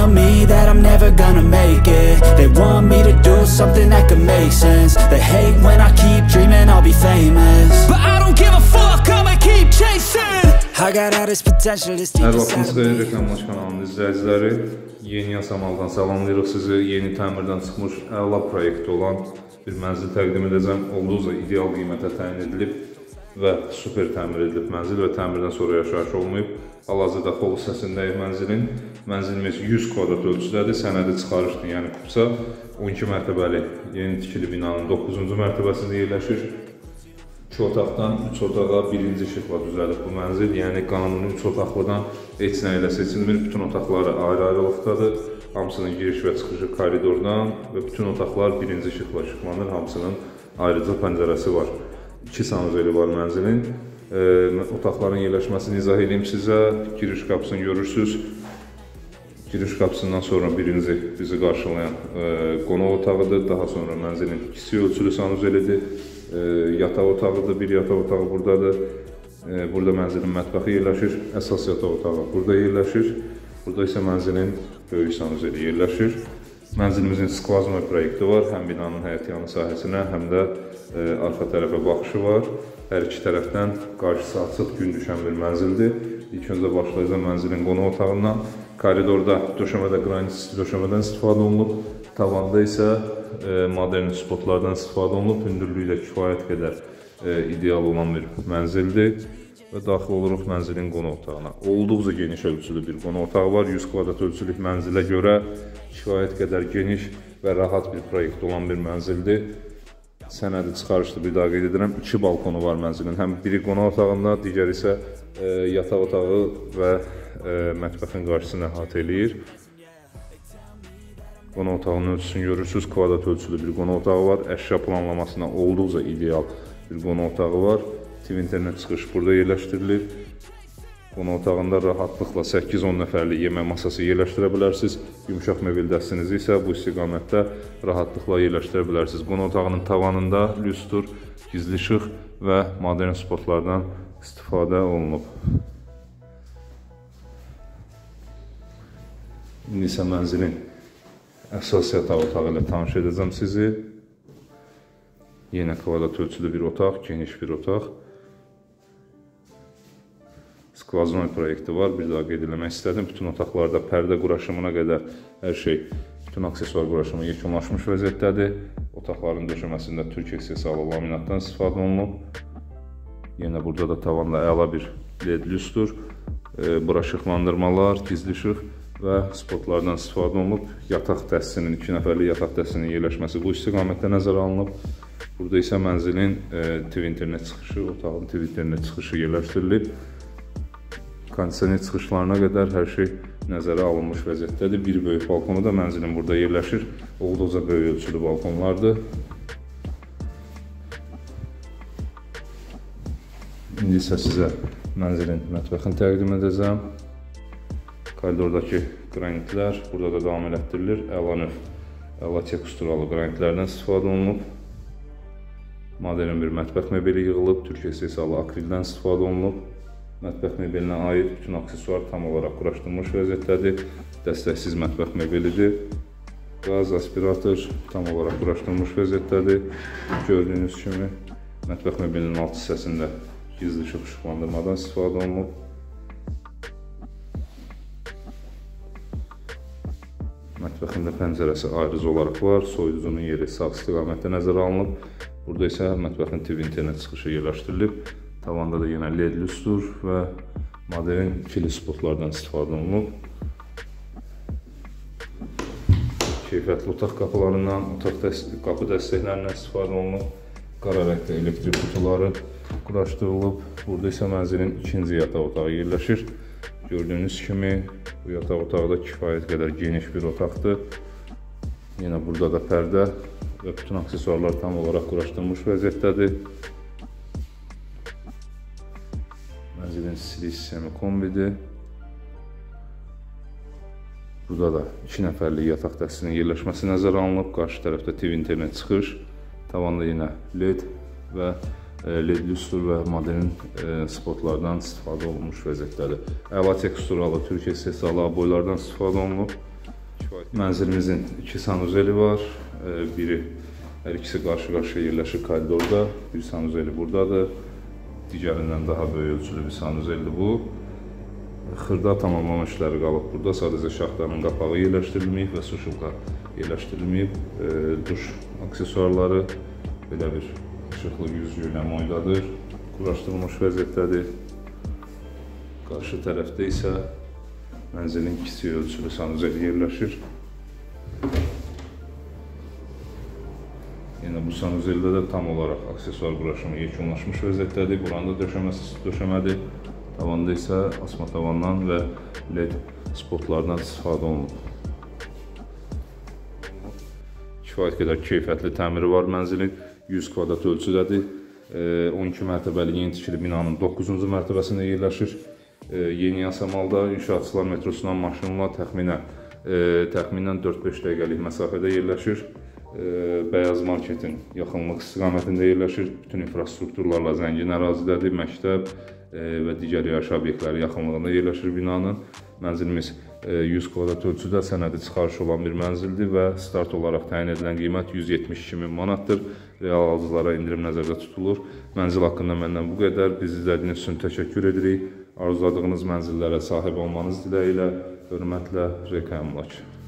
tell me that I'm never gonna make it. They want me to do something that could make sense. They hate when I keep dreaming I'll be famous, but I don't give a fuck, I'ma keep chasing. I got all this potential, this deep inside of me. Reklamlaş kanalının izləyiciləri, Yeni Yasamaldan salamlayırıq sizi. Yeni təmirdən çıxmış əla proyekti olan bir mənzil təqdim edəcəm. Olduqca ideal qiymətə təyin edilib və super təmir edilib mənzil və təmirdən sonra yaşayış olmayıb. Hal-hazırda xol hissəsindəyik mənzilin. Mənzilimiz 100 kvadrat ölçüdədir, sənədi çıxarışdır, yəni kupsa. 12 mərtəbəli yeni tikili binanın 9-cu mərtəbəsində yerləşir. 2 otaqdan 3 otağa birinci işıqla düzəlib bu mənzil. Yəni qanuni 3 otaqlıdan heç nə ilə seçilmir. Bütün otaqları ayrı-ayrılıqdadır. Hamısının giriş və çıxışı koridordan və bütün otaqlar birinci işıqla işıqlanır. Hamısının ayrıca pəncərəsi var. 2 sanuzeli var mənzilin. Otaqların yerləşməsini izah edeyim sizə. Giriş qapısını görürsünüz. Giriş qapısından sonra birinci bizi qarşılayan qonaq otağıdır. Daha sonra mənzilin kiçik ölçülü sanuzelidir. Yataq otağıdır, bir yataq otağı buradadır. Burada mənzilin mətbəxi yerləşir. Əsas yataq otağı burada yerləşir. Burada isə mənzilin böyük sanuzeli yerləşir. Mənzilimizin skvaznoy proyekti var. Həm binanın həyətyanı sahəsinə, həm də arxa tərəfə baxışı var. Hər iki tərəfdən qarşısı açıq gün düşən bir mənzildir. İlk öncə başlayacaq mənzilin qonaq otağından. Koridorda döşəmədə qranit döşəmədən istifadə olunub. Tavanda isə modern spotlardan istifadə olunub. Hündürlüyü də kifayət qədər ideal olan bir mənzildir. Və daxil oluruq mənzilin qonaq otağına. Olduqca geniş ölçülü bir qonaq otağı var. 100 kvadrat ölçülük mənzilə görə kifayət qədər geniş və rahat bir proyekt olan bir mənzildir. Sənədi çıxarışdır, bir daha qeyd edirəm. 2 balkonu var mənzilin. Həm biri qonaq otağında, digər isə yataq otağı və mətbəxin qarşısını əhatə eləyir. Qonaq otağının ölçüsünü görürsünüz. Kvadrat ölçülü bir qonaq otağı var. Əşya planlamasına olduqca ideal bir qonaq otağı var. TV internet çıxış burada yerləşdirilir. Qonaq otağında rahatlıqla 8-10 nəfərlik yemək masası yerləşdirə bilərsiniz. Yumuşaq mebel dəstinizi isə bu istiqamətdə rahatlıqla yerləşdirə bilərsiniz. Qonaq otağının tavanında lüstr, gizli işıq və modern spotlardan istifadə olunub. İndi isə mənzilin əsas yataq otağı ilə tanış edəcəm sizi. Yenə kvadrat ölçülü bir otaq, geniş bir otaq. Skvaznoy proyekti var, bir daha qeyd eləmək istədim. Bütün otaqlarda pərdə quraşımına qədər hər şey, bütün aksesuar quraşımı yekunlaşmış vəziyyətdədir. Otaqların döşəməsində türk istehsalı laminatdan istifadə olunub. Yenə burada da tavanda əla bir LED lüstr, bura işıqlandırmalar, gizli işıq və spotlardan istifadə olunub. Yataq dəstinin, 2 nəfərlik yataq dəstinin yerləşməsi bu istiqamətdə nəzərə alınıb. Burada isə mənzilin TV internet çıxışı, otağın TV internet çıxışı yerləşdirilib. Kondisioner çıxışlarına qədər hər şey nəzərə alınmış vəziyyətdədir. Bir böyük balkonu da mənzilin burada yerləşir. Olduqca böyük ölçülü balkonlardır. İndi isə sizə mənzilin mətbəxini təqdim edəcəm. Koridordakı qranitlər burada da davam elətdirilir. Əla növ, əla teksturalı qranitlərdən istifadə olunub. Modern bir mətbəx mebeli yığılıb. Türkiyə istehsalı akrildən istifadə olunub. Mətbəx mebelinə aid bütün aksesuar tam olaraq quraşdırılmış vəziyyətdədir. Dəstəksiz mətbəx mebelidir. Qaz, aspirator tam olaraq quraşdırılmış vəziyyətdədir. Gördüyünüz kimi mətbəx mebelinin alt hissəsində gizli işıqlandırmadan istifadə olunub. Mətbəxində pəncərəsi ayrıc olaraq var. Soyuducunun yeri sağ istiqamətdə nəzərə alınıb. Burada isə mətbəxin TV internet çıxışı yerləşdirilib. Tavanda da yenə LED lüstr və modern ikili spotlardan istifadə olunub. Keyfiyyətli otaq qapılarından, qapı dəstəklərindən istifadə olunub. Qara rəngdə elektrik qutuları quraşdırılıb. Burada isə mənzilin ikinci yataq otağı yerləşir. Gördüyünüz kimi bu yataq otağı da kifayət qədər geniş bir otaqdır. Yenə burada da pərdə və bütün aksesuarlar tam olaraq quraşdırılmış vəziyyətdədir. Mənzilin silik sistemi kombidir. Burada da 2 nəfərlik yataq dəstinin yerləşməsi nəzərə alınıb. Qarşı tərəfdə TV internet çıxış. Tavanda yenə LED və LED lüstr və modern spotlardan istifadə olunmuş vəziyyətdədir. Əla teksturalı Türkiyə istehsalı aboylardan istifadə olunub. Mənzilimizin 2 sanuzeli var. Biri, hər ikisi qarşı-qarşıya yerləşir koridorda. Bir sanuzeli buradadır. Digərindən daha böyük ölçülü bir sanuzeldir bu. Xırda tamamlama işləri qalıb burada. Sadəcə şaxtanın qapağı yerləşdirilməyib və suşulka yerləşdirilməyib. Duş aksesuarları belə bir işıqlı güzgü ilə moydadır. Quraşdırılmış vəziyyətdədir. Qarşı tərəfdə isə mənzilin kiçik ölçülü sanuzeli yerləşir. Yenə bu sanuzeldə də tam olaraq aksesuar quraşımı yekunlaşmış vəziyyətdədir. Buranda döşəmədir. Tavanda isə asma tavandan və LED spotlardan istifadə olunub. Kifayət qədər keyfiyyətli təmiri var mənzilin. 100 kvadrat ölçüdədir. 12 mərtəbəli yeni tikili binanın 9-cu mərtəbəsində yerləşir. Yeni Yasamalda inşaatçılar metrosundan maşınla təxminən 4-5 dəqiqəlik məsafədə yerləşir. Bəyaz marketin yaxınlıq istiqamətində yerləşir. Bütün infrastrukturlarla zəngin ərazidədir. Məktəb və digər yaşayış obyektləri yaxınlığında yerləşir binanın. Mənzilimiz 100 kvadrat ölçüdə sənədi çıxarışı olan bir mənzildir və start olaraq təyin edilən qiymət 172.000 manatdır. Real alıcılara indirim nəzərdə tutulur. Mənzil haqqında məndən bu qədər. Bizi izlədiyiniz üçün təşəkkür edirik. Arzuladığınız mənzillərə sahib olmanız diləyilə, hörmətlə, RK Əmlak.